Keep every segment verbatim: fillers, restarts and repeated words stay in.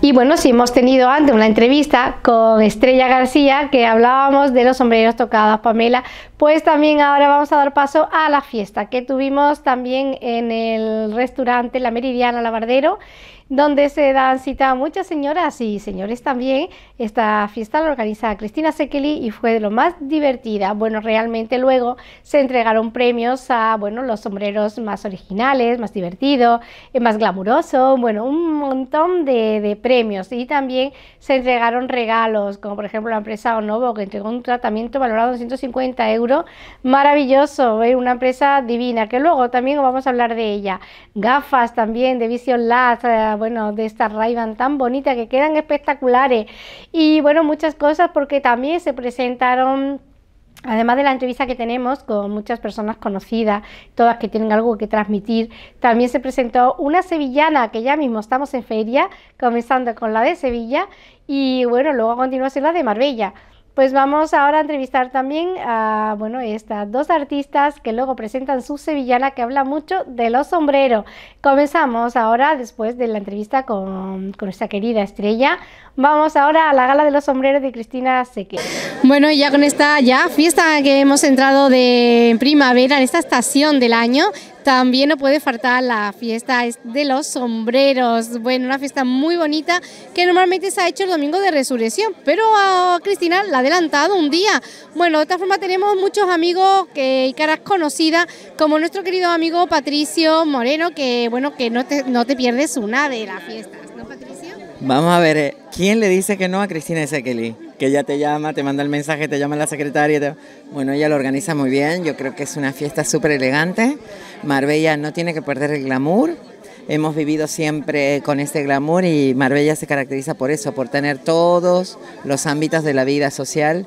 Y bueno, sí, hemos tenido antes una entrevista con Estrella García, que hablábamos de los sombreros tocados, Pamela, pues también ahora vamos a dar paso a la fiesta que tuvimos también en el restaurante La Meridiana Lavardero, donde se dan cita a muchas señoras y señores también. Esta fiesta la organiza Cristina Sekeli y fue de lo más divertida. Bueno, realmente luego se entregaron premios a, bueno, los sombreros más originales, más divertidos, más glamurosos, bueno, un montón de, de premios, y también se entregaron regalos, como por ejemplo la empresa Onovo, que entregó un tratamiento valorado en ciento cincuenta euros, maravilloso, ¿eh? Una empresa divina, que luego también vamos a hablar de ella. Gafas también de Vision Lab, eh, bueno, de estas Ray-Ban tan bonitas que quedan espectaculares, y bueno, muchas cosas, porque también se presentaron, además de la entrevista que tenemos con muchas personas conocidas, todas que tienen algo que transmitir, también se presentó una sevillana, que ya mismo estamos en feria, comenzando con la de Sevilla, y bueno, luego a continuación la de Marbella. Pues vamos ahora a entrevistar también a, bueno, estas dos artistas que luego presentan su sevillana, que habla mucho de los sombreros. Comenzamos ahora, después de la entrevista con, con nuestra querida Estrella, vamos ahora a la gala de los sombreros de Cristina Sekeli. Bueno, y ya con esta ya fiesta que hemos entrado de primavera, en esta estación del año, también no puede faltar la fiesta de los sombreros. Bueno, una fiesta muy bonita que normalmente se ha hecho el domingo de Resurrección, pero a Cristina la ha adelantado un día. Bueno, de esta forma tenemos muchos amigos que, y caras conocidas, como nuestro querido amigo Patricio Moreno, que bueno, que no te, no te pierdes una de las fiestas, ¿no, Patricio? Vamos a ver, ¿quién le dice que no a Cristina Sekeli? Que ella te llama, te manda el mensaje, te llama la secretaria. Te... Bueno, ella lo organiza muy bien, yo creo que es una fiesta súper elegante. Marbella no tiene que perder el glamour. Hemos vivido siempre con este glamour y Marbella se caracteriza por eso, por tener todos los ámbitos de la vida social,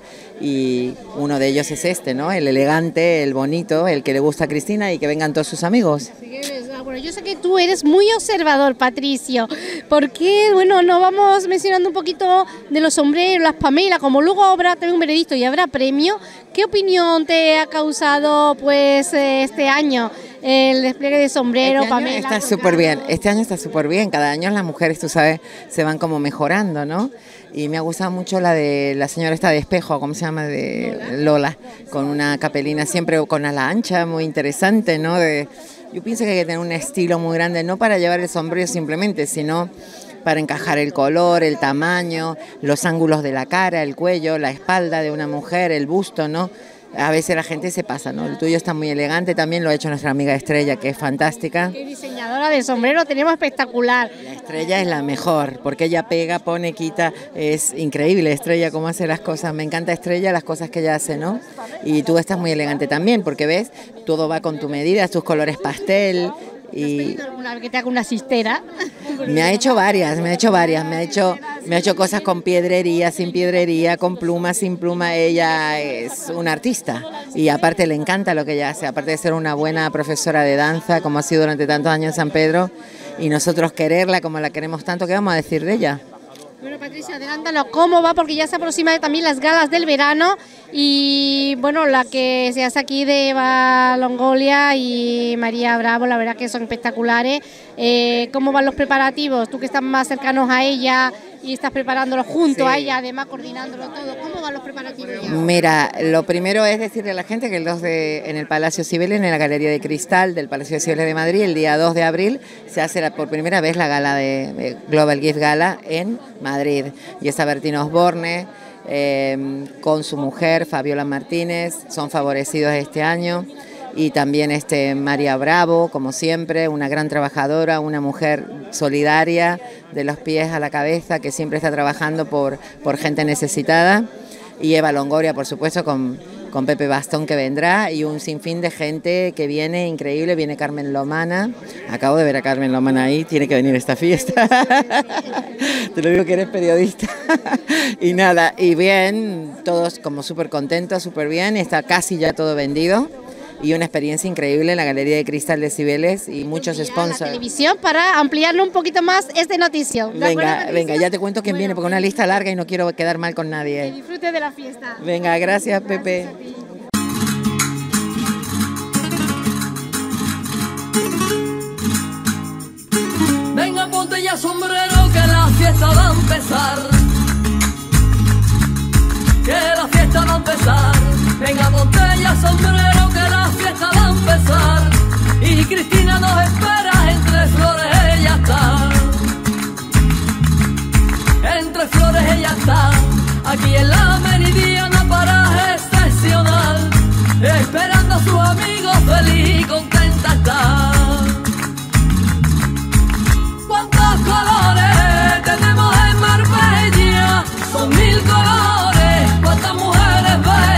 y uno de ellos es este, ¿no? El elegante, el bonito, el que le gusta a Cristina y que vengan todos sus amigos. Bueno, yo sé que tú eres muy observador, Patricio, porque, bueno, nos vamos mencionando un poquito de los sombreros, las Pamela, como luego habrá también un veredicto y habrá premio. ¿Qué opinión te ha causado, pues, este año el despliegue de sombrero, este año Pamela? Está súper bien, este año está súper bien, cada año las mujeres, tú sabes, se van como mejorando, ¿no? Y me ha gustado mucho la de la señora esta de espejo, ¿cómo se llama? De Lola, Lola, con una capelina siempre con ala ancha, muy interesante, ¿no? De, yo pienso que hay que tener un estilo muy grande, no para llevar el sombrero simplemente, sino para encajar el color, el tamaño, los ángulos de la cara, el cuello, la espalda de una mujer, el busto, ¿no? A veces la gente se pasa, ¿no? El tuyo está muy elegante, también lo ha hecho nuestra amiga Estrella, que es fantástica. Qué diseñadora de sombrero tenemos espectacular. La Estrella es la mejor, porque ella pega, pone, quita, es increíble Estrella cómo hace las cosas. Me encanta Estrella, las cosas que ella hace, ¿no? Y tú estás muy elegante también, porque ves, todo va con tu medida, tus colores pastel. Y alguna vez que te haga una cistera? Me ha hecho varias, me ha hecho varias, me ha hecho, me ha hecho cosas con piedrería, sin piedrería, con pluma, sin pluma. Ella es una artista y aparte le encanta lo que ella hace, aparte de ser una buena profesora de danza, como ha sido durante tantos años en San Pedro, y nosotros quererla como la queremos tanto. ¿Qué vamos a decir de ella? Bueno, Patricia, adelántanos cómo va, porque ya se aproximan también las galas del verano, y bueno, la que se hace aquí de Eva Longoria y María Bravo, la verdad que son espectaculares. Eh, ¿Cómo van los preparativos? Tú que estás más cercanos a ella y estás preparándolo junto sí. a ella, además coordinándolo todo, ¿cómo van los preparativos ya? Mira, lo primero es decirle a la gente que el dos de, en el Palacio Cibeles, en la Galería de Cristal del Palacio de Cibeles de Madrid, el día dos de abril, se hace la, por primera vez la gala de, de Global Gift Gala en Madrid. Y está Bertín Osborne, eh, con su mujer, Fabiola Martínez, son favorecidos este año. Y también este María Bravo, como siempre, una gran trabajadora, una mujer solidaria, de los pies a la cabeza, que siempre está trabajando por, por gente necesitada. Y Eva Longoria, por supuesto, con, con Pepe Bastón, que vendrá, y un sinfín de gente que viene, increíble. Viene Carmen Lomana, acabo de ver a Carmen Lomana ahí, tiene que venir a esta fiesta. Te lo digo que eres periodista. Y nada, y bien, todos como súper contentos, súper bien, está casi ya todo vendido. Y una experiencia increíble en la Galería de Cristal de Cibeles y muchos sponsors. La televisión para ampliarlo un poquito más este noticio. Venga, venga, ya te cuento quién bueno, viene, porque una lista larga y no quiero quedar mal con nadie. Que disfrute de la fiesta. Venga, gracias, gracias Pepe. Venga, ponte ya sombrero que la fiesta va. sombrero que la fiesta va a empezar y Cristina nos espera entre flores, ella está. Entre flores ella está, aquí en la Meridiana paraje excepcional, esperando a sus amigos, feliz y contenta está. ¿Cuántos colores tenemos en Marbella? Son mil colores, cuántas mujeres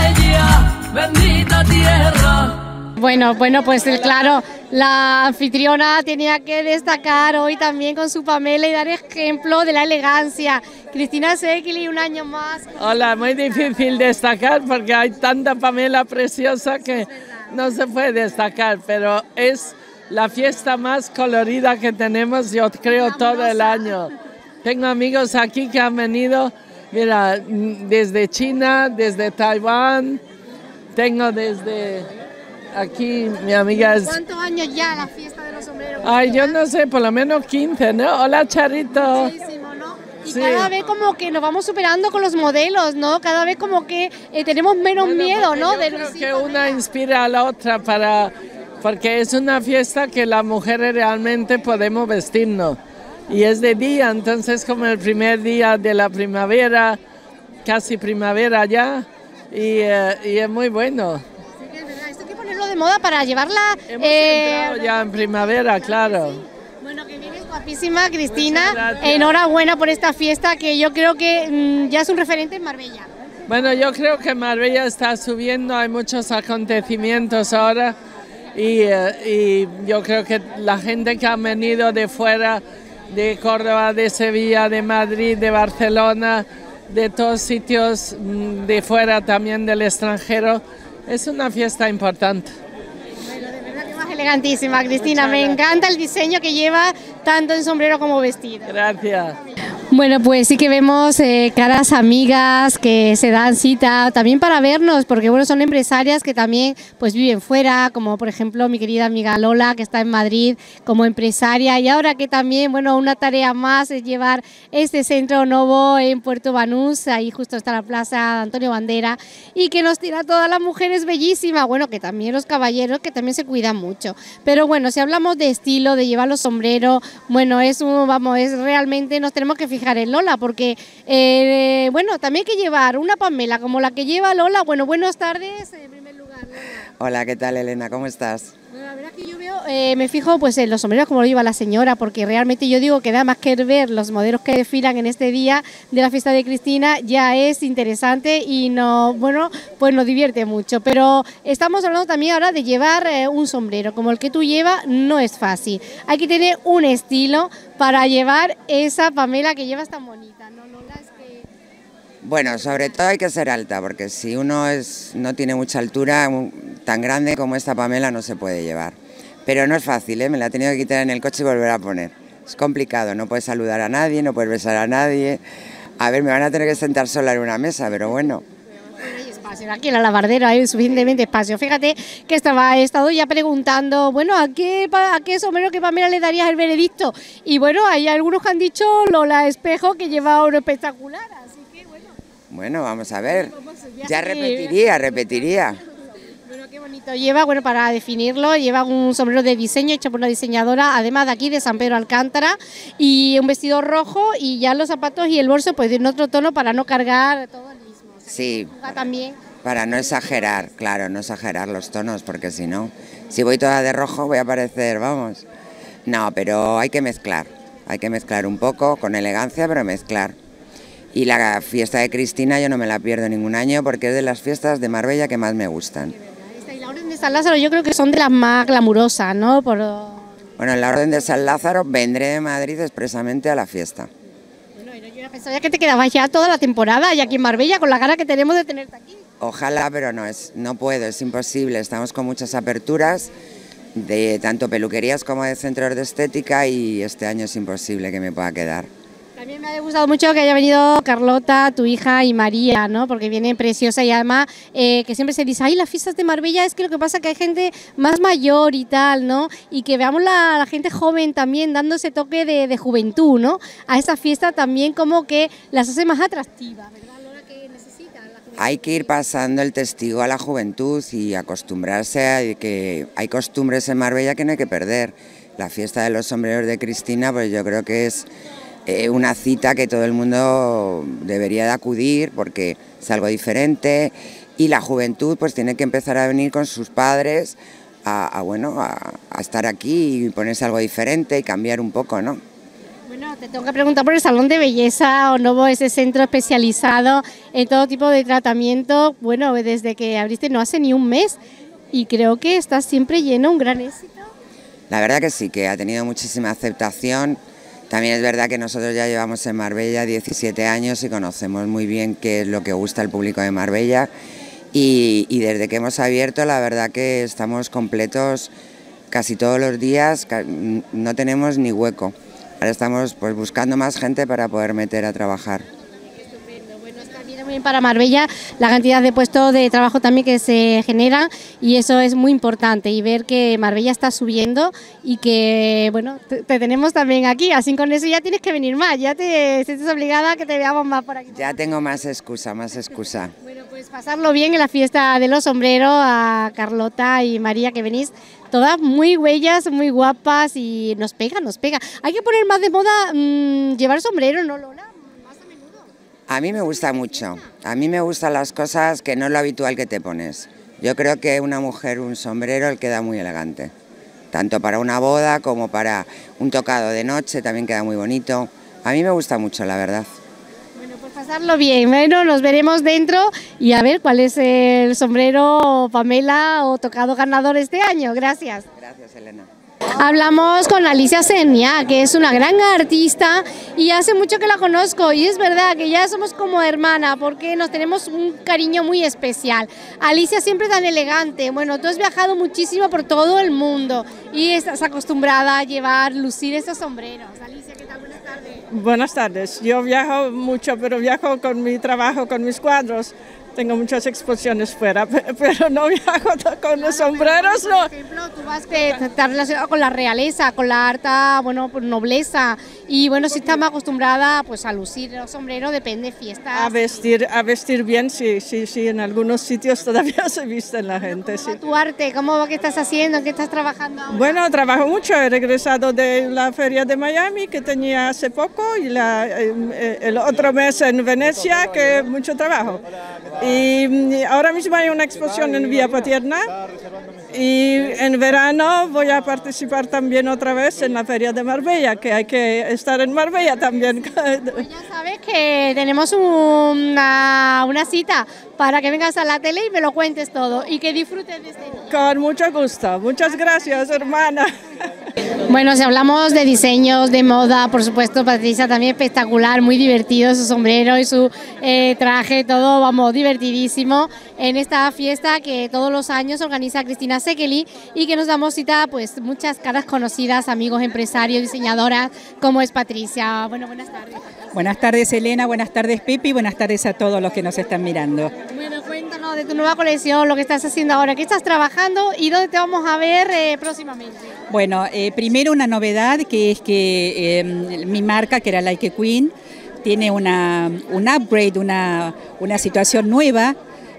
bellas, bendita tierra. Bueno, bueno, pues claro, la anfitriona tenía que destacar hoy también con su Pamela y dar ejemplo de la elegancia. Cristina Seguili, un año más. Hola, muy difícil destacar porque hay tanta Pamela preciosa que no se puede destacar, pero es la fiesta más colorida que tenemos, yo creo, todo el año. Tengo amigos aquí que han venido, mira, desde China, desde Taiwán, tengo desde... Aquí mi amiga es... ¿Cuántos años ya la fiesta de los sombreros? Ay, yo no sé, por lo menos quince, ¿no? Hola, Charito. Muchísimo, ¿no? Y Sí. cada vez como que nos vamos superando con los modelos, ¿no? Cada vez como que eh, tenemos menos Bueno, miedo, porque ¿no? yo De creo lucir que Pamela. una inspira a la otra para... Porque es una fiesta que las mujeres realmente podemos vestirnos. Y es de día, entonces como el primer día de la primavera, casi primavera ya, y, eh, y es muy bueno. Sí que es verdad, esto hay que ponerlo de moda para llevarla... Hemos eh, entrado ya en primavera, claro. Bueno, que vienes guapísima, Cristina. Muchas gracias. Enhorabuena por esta fiesta que yo creo que mm, ya es un referente en Marbella. Bueno, yo creo que Marbella está subiendo, hay muchos acontecimientos ahora y, eh, y yo creo que la gente que ha venido de fuera, de Córdoba, de Sevilla, de Madrid, de Barcelona, de todos sitios mm, de fuera también del extranjero, es una fiesta importante. Bueno, de verdad que más elegantísima, Cristina. Muchas Me gracias. encanta el diseño que lleva tanto en sombrero como vestido. Gracias. Bueno, pues sí que vemos eh, caras amigas que se dan cita también para vernos, porque bueno, son empresarias que también pues viven fuera, como por ejemplo mi querida amiga Lola, que está en Madrid como empresaria, y ahora que también, bueno, una tarea más es llevar este centro nuevo en Puerto Banús, ahí justo está la plaza Antonio Bandera, y que nos tira a todas las mujeres bellísimas, bueno, que también los caballeros, que también se cuidan mucho. Pero bueno, si hablamos de estilo, de llevar los sombreros, bueno, es un, vamos, es realmente, nos tenemos que fijar en Lola, porque eh, bueno, también hay que llevar una Pamela como la que lleva Lola. Bueno, buenas tardes en primer lugar, Lola. Hola, ¿qué tal, Elena? ¿Cómo estás? Bueno, la verdad es que yo veo, eh, me fijo pues en los sombreros como lo lleva la señora, porque realmente yo digo que nada más que ver los modelos que desfilan en este día de la fiesta de Cristina ya es interesante y no, bueno, pues nos divierte mucho. Pero estamos hablando también ahora de llevar eh, un sombrero como el que tú llevas, no es fácil. Hay que tener un estilo para llevar esa Pamela que llevas tan bonita, ¿no, Lola? Es que... Bueno, sobre todo hay que ser alta, porque si uno es, no tiene mucha altura, un- tan grande como esta Pamela no se puede llevar. Pero no es fácil, ¿eh? Me la he tenido que quitar en el coche y volver a poner. Es complicado, no puedes saludar a nadie, no puedes besar a nadie. A ver, me van a tener que sentar sola en una mesa, pero bueno. Bueno, hay espacio, aquí en la lavardera hay suficientemente espacio. Fíjate que estaba, he estado ya preguntando, bueno, ¿a qué, pa- a qué sombrero que Pamela le darías el veredicto? Y bueno, hay algunos que han dicho Lola Espejo, que lleva uno espectacular, así que bueno. Bueno, vamos a ver. ya Ya sé que- repetiría, repetiría. Bueno, qué bonito lleva, bueno, para definirlo, lleva un sombrero de diseño hecho por una diseñadora, además de aquí de San Pedro Alcántara, y un vestido rojo y ya los zapatos y el bolso pues en otro tono para no cargar todo el mismo. O sea, Sí, juega también. para no exagerar, claro, no exagerar los tonos, porque si no, si voy toda de rojo voy a parecer, vamos. No, pero hay que mezclar, hay que mezclar un poco, con elegancia, pero mezclar. Y la fiesta de Cristina yo no me la pierdo ningún año porque es de las fiestas de Marbella que más me gustan. Esta y la Orden de San Lázaro yo creo que son de las más glamurosas, ¿no? Por... Bueno, en la Orden de San Lázaro vendré de Madrid expresamente a la fiesta. Bueno, yo ya pensaba que te quedabas ya toda la temporada y aquí en Marbella con la gana que tenemos de tenerte aquí. Ojalá, pero no, es, no puedo, es imposible. Estamos con muchas aperturas de tanto peluquerías como de centros de estética y este año es imposible que me pueda quedar. También me ha gustado mucho que haya venido Carlota, tu hija y María, ¿no? Porque viene preciosa y además eh, que siempre se dice, ay, las fiestas de Marbella es que lo que pasa es que hay gente más mayor y tal, ¿no? Y que veamos la, la gente joven también dando ese toque de, de juventud, ¿no? A esa fiesta también como que las hace más atractivas, ¿verdad, Lola? Que necesita la juventud. hay que ir pasando el testigo a la juventud y acostumbrarse a que hay costumbres en Marbella que no hay que perder. La fiesta de los sombreros de Cristina, pues yo creo que es eh, una cita que todo el mundo debería de acudir porque es algo diferente, y la juventud pues tiene que empezar a venir con sus padres a, a bueno, a, a estar aquí y ponerse algo diferente y cambiar un poco, ¿no? Bueno, te tengo que preguntar por el Salón de Belleza Onovo, ese centro especializado en todo tipo de tratamiento. Bueno, desde que abriste no hace ni un mes y creo que está siempre lleno, un gran éxito. La verdad que sí, que ha tenido muchísima aceptación. También es verdad que nosotros ya llevamos en Marbella diecisiete años y conocemos muy bien qué es lo que gusta al público de Marbella, y, y desde que hemos abierto la verdad que estamos completos casi todos los días, no tenemos ni hueco. Ahora estamos pues buscando más gente para poder meter a trabajar. Estupendo. Bueno, está bien, muy bien para Marbella la cantidad de puestos de trabajo también que se generan, y eso es muy importante, y ver que Marbella está subiendo y que bueno, te, te tenemos también aquí, así con eso ya tienes que venir más, ya te sientes obligada a que te veamos más por aquí. Ya tengo más excusa, más excusa. Bueno, pues pasarlo bien en la fiesta de los sombreros, a Carlota y María que venís. Todas muy bellas, muy guapas y nos pega, nos pega. Hay que poner más de moda mmm, llevar sombrero, ¿no, Lola? Más a menudo. A mí me gusta mucho. A mí me gustan las cosas que no es lo habitual que te pones. Yo creo que una mujer un sombrero le queda muy elegante. Tanto para una boda como para un tocado de noche también queda muy bonito. A mí me gusta mucho, la verdad. Bueno, pues pasarlo bien. Bueno, nos veremos dentro y a ver cuál es el sombrero, Pamela, o tocado ganador este año. Gracias. Gracias, Elena. Hablamos con Alicia Senia, que es una gran artista y hace mucho que la conozco, y es verdad que ya somos como hermana porque nos tenemos un cariño muy especial. Alicia siempre tan elegante. Bueno, tú has viajado muchísimo por todo el mundo y estás acostumbrada a llevar, lucir estos sombreros. Alicia, ¿qué tal? Buenas tardes. Buenas tardes. Yo viajo mucho, pero viajo con mi trabajo, con mis cuadros. Tengo muchas exposiciones fuera, pero no viajo con los sombreros, no. Por ejemplo, tú vas que estás relacionado con la realeza, con la alta, bueno, pues nobleza, y bueno, si estás más acostumbrada pues a lucir los sombreros, depende de fiestas. A vestir, a vestir bien, sí, sí, sí, en algunos sitios todavía se visten la gente, sí. ¿Cómo va tu arte? ¿Cómo qué estás haciendo? ¿Qué estás trabajando ahora? Bueno, trabajo mucho, he regresado de la feria de Miami que tenía hace poco, y la, el otro mes en Venecia, que mucho trabajo. Y ahora mismo hay una exposición en Vía Paterna, y en verano voy a participar también otra vez en la Feria de Marbella, que hay que estar en Marbella también. Pues ya sabes que tenemos una, una cita para que vengas a la tele y me lo cuentes todo y que disfrutes de este día. Con mucho gusto. Muchas gracias, hermana. Bueno, si hablamos de diseños, de moda, por supuesto, Patricia también espectacular, muy divertido su sombrero y su eh, traje, todo, vamos, divertidísimo en esta fiesta que todos los años organiza Cristina Sekeli y que nos damos cita, pues, muchas caras conocidas, amigos, empresarios, diseñadoras, como es Patricia. Bueno, buenas tardes. Buenas tardes, Elena, buenas tardes, Pepe, y buenas tardes a todos los que nos están mirando. Bueno, cuéntanos de tu nueva colección, lo que estás haciendo ahora, qué estás trabajando y dónde te vamos a ver eh, próximamente. Bueno, eh, primero una novedad, que es que eh, mi marca, que era Like a Queen, tiene una, un upgrade, una, una situación nueva,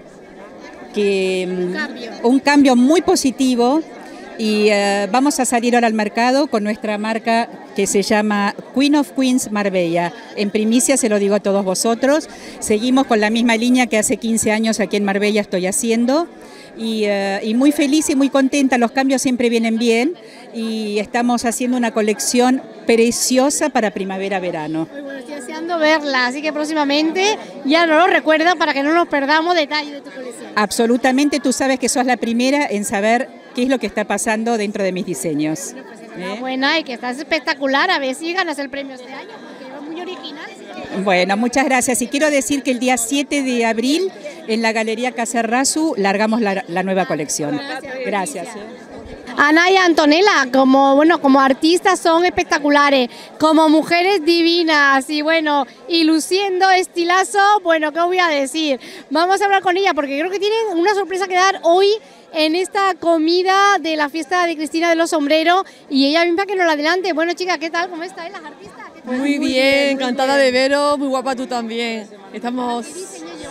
que, un, cambio. un cambio muy positivo, y uh, vamos a salir ahora al mercado con nuestra marca que se llama Queen of Queens Marbella. En primicia se lo digo a todos vosotros, seguimos con la misma línea que hace quince años aquí en Marbella estoy haciendo, y, uh, y muy feliz y muy contenta, los cambios siempre vienen bien, y estamos haciendo una colección preciosa para primavera-verano. Muy bueno, estoy deseando verla, así que próximamente ya nos lo recuerda para que no nos perdamos detalles de tu colección. Absolutamente, tú sabes que sos la primera en saber qué es lo que está pasando dentro de mis diseños. Bueno, pues enhorabuena, ¿eh? Y que estás espectacular, a ver si ganas el premio este año, porque es muy original. Que... Bueno, muchas gracias, y quiero decir que el día siete de abril en la Galería Cacerrazu largamos la, la nueva colección. Gracias. Gracias. Ana y Antonella, como bueno, como artistas son espectaculares, como mujeres divinas y bueno, y luciendo estilazo, bueno, ¿qué voy a decir? Vamos a hablar con ella porque creo que tienen una sorpresa que dar hoy en esta comida de la fiesta de Cristina de los Sombreros, y ella misma que nos la adelante. Bueno, chicas, ¿qué tal? ¿Cómo estáis las artistas? Muy bien, encantada de veros, muy guapa tú también. Estamos... ¿Qué diseño lleváis?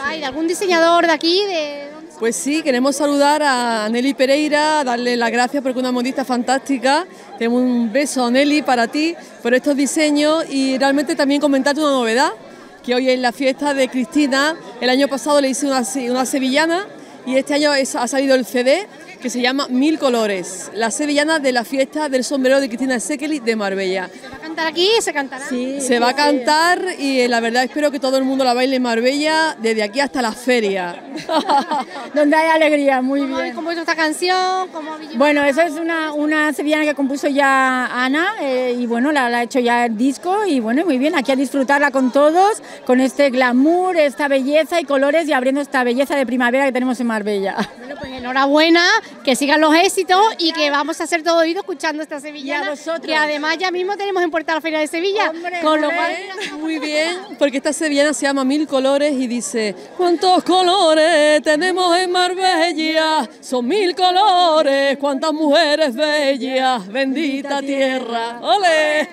guay. ¿Algún diseñador de aquí? De... Pues sí, queremos saludar a Nelly Pereira, darle las gracias porque es una modista fantástica. Tenemos un beso, Nelly, para ti por estos diseños y realmente también comentarte una novedad, que hoy es la fiesta de Cristina. El año pasado le hice una, una sevillana y este año es, ha salido el C D que se llama Mil Colores, la sevillana de la fiesta del sombrero de Cristina Szekely de Marbella. ¿Se va a cantar aquí? ¿Se cantará? Sí, se va a cantar y la verdad espero que todo el mundo la baile en Marbella desde aquí hasta la feria. Donde hay alegría, muy ¿Cómo habéis bien. compuesto esta canción? ¿Cómo habéis Bueno, eso es una, una sevillana que compuso ya Ana eh, y bueno, la, la ha hecho ya el disco y bueno, muy bien, aquí a disfrutarla con todos, con este glamour, esta belleza y colores y abriendo esta belleza de primavera que tenemos en Marbella. Bueno, pues enhorabuena, que sigan los éxitos y que vamos a hacer todo oído escuchando esta sevillana, Y a vosotros. que además ya mismo tenemos en Puerta la Feria de Sevilla, Hombre, con lo hombre. cual... Muy bien, porque esta sevillana se llama Mil Colores y dice: ¿cuántos colores tenemos en Marbella? Son mil colores, cuántas mujeres bellas, bendita tierra. ¡Ole!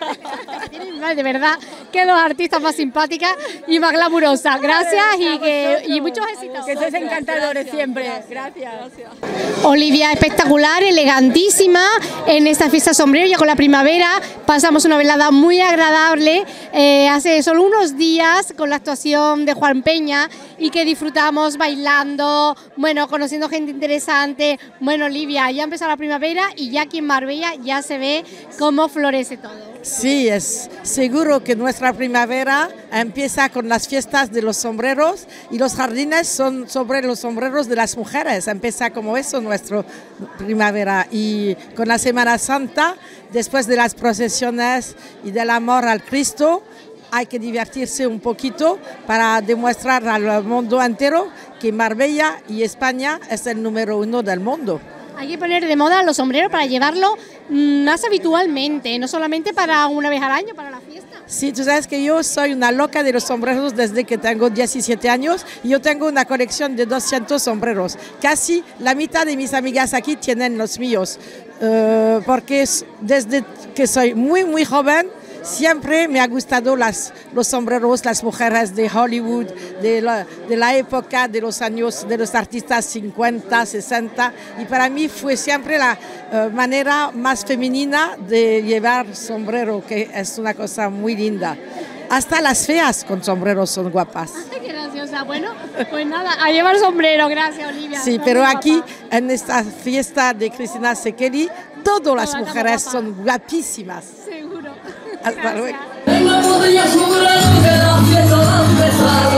De verdad, que dos artistas más simpáticas y más glamurosas. Gracias y, que, y muchos éxitos. Que sois encantadores siempre. Gracias. Olivia, espectacular, elegantísima en esta fiesta sombrero, ya con la primavera. Pasamos una velada muy agradable eh, hace solo unos días con la actuación de Juan Peña y que disfrutamos bailando, bueno, conociendo gente interesante. Bueno, Olivia, ya ha empezado la primavera y ya aquí en Marbella ya se ve cómo florece todo. Sí, es seguro que nuestra primavera empieza con las fiestas de los sombreros y los jardines son sobre los sombreros de las mujeres. Empieza como eso nuestra primavera y con la Semana Santa, después de las procesiones y del amor al Cristo, hay que divertirse un poquito para demostrar al mundo entero que Marbella y España es el número uno del mundo. Hay que poner de moda los sombreros para llevarlo más habitualmente, no solamente para una vez al año, para la fiesta. Sí, tú sabes que yo soy una loca de los sombreros desde que tengo diecisiete años y yo tengo una colección de doscientos sombreros. Casi la mitad de mis amigas aquí tienen los míos, uh, porque desde que soy muy, muy joven, siempre me ha gustado las, los sombreros, las mujeres de Hollywood, de la, de la época de los años de los artistas cincuenta, sesenta, y para mí fue siempre la uh, manera más femenina de llevar sombrero, que es una cosa muy linda. Hasta las feas con sombreros son guapas. Qué graciosa. Bueno, pues nada, a llevar sombrero. Gracias, Olivia. Sí, Muy pero guapa. aquí en esta fiesta de Cristina Szekely, todas las Todas mujeres guapas. son guapísimas. Seguro. Hasta luego. Tengo la botella asegurando que la fiesta va a empezar.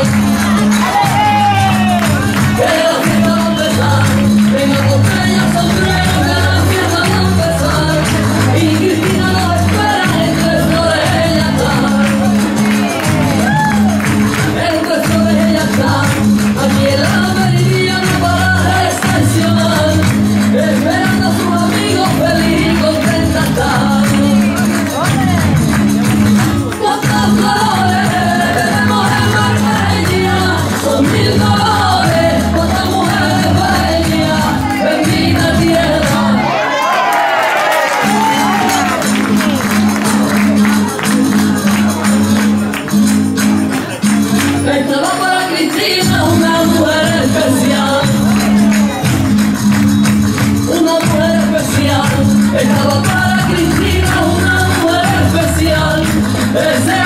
Que la fiesta va a empezar. Tengo botella sombrero que la fiesta va a empezar. Y Cristina nos espera entre flores ella está. Entre flores ella está. Aquí en la meridiana para excepcional. Esperando a sus amigos feliz y contenta está. ¿Cuántos colores tenemos en Marbella? Son mil colores, cuántas mujeres bellas, bendita tierra. Esta va para Cristina, una mujer especial. Una mujer especial. Esta va para Cristina, una mujer especial. Ese